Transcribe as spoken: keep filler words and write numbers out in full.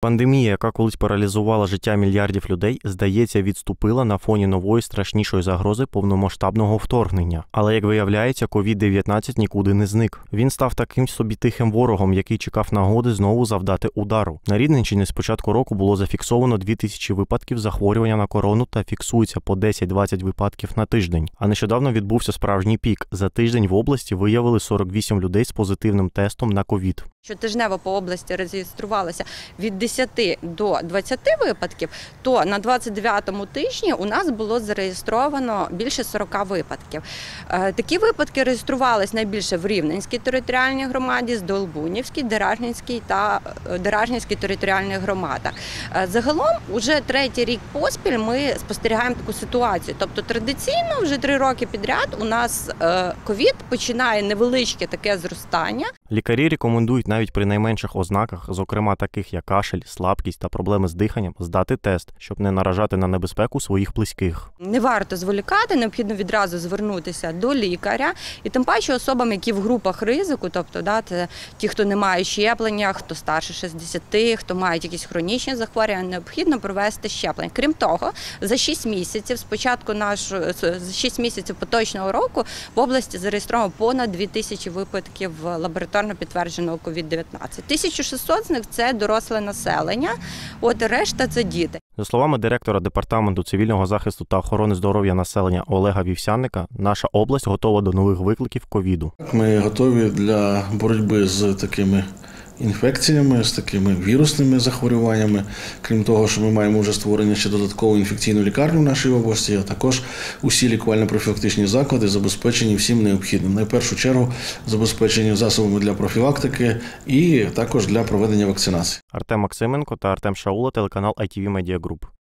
Пандемія, яка колись паралізувала життя мільярдів людей, здається, відступила на фоні нової страшнішої загрози повномасштабного вторгнення. Але, як виявляється, ковід дев'ятнадцять нікуди не зник. Він став таким собі тихим ворогом, який чекав нагоди знову завдати удару. На Рівненщині з початку року було зафіксовано дві тисячі випадків захворювання на корону та фіксується по десять-двадцять випадків на тиждень. А нещодавно відбувся справжній пік. За тиждень в області виявили сорок вісім людей з позитивним тестом на ковід. Щотижнево по області реєструвалося від десяти до двадцяти випадків, то на двадцять дев'ятому тижні у нас було зареєстровано більше сорока випадків. Такі випадки реєструвалися найбільше в Рівненській територіальній громаді, Здолбунівській, Деражнянській та Деражнянській територіальних громадах. Загалом, уже третій рік поспіль ми спостерігаємо таку ситуацію. Тобто традиційно вже три роки підряд у нас ковід починає невеличке таке зростання. Лікарі рекомендують навіть при найменших ознаках, зокрема таких як кашель, слабкість та проблеми з диханням, здати тест, щоб не наражати на небезпеку своїх близьких. Не варто зволікати, необхідно відразу звернутися до лікаря. І тим паче особам, які в групах ризику, тобто да, це ті, хто не має щеплення, хто старше шістдесяти, хто має якісь хронічні захворювання, необхідно провести щеплення. Крім того, за шість місяців, спочатку нашого, за шість місяців поточного року в області зареєстровано понад дві тисячі випадків лабораторно підтвердженого ковід дев'ятнадцять. тисяча шістсот з них – це доросле населення, от решта – це діти. За словами директора Департаменту цивільного захисту та охорони здоров'я населення Олега Вівсянника, наша область готова до нових викликів ковіду. Ми готові для боротьби з такими інфекціями, з такими вірусними захворюваннями. Крім того, що ми маємо вже створення ще додаткову інфекційну лікарню в нашій області, а також усі лікувально-профілактичні заклади забезпечені всім необхідним. На першу чергу забезпечені засобами для профілактики і також для проведення вакцинації. Артем Максименко та Артем Шаула, телеканал ай ті ві Media Group.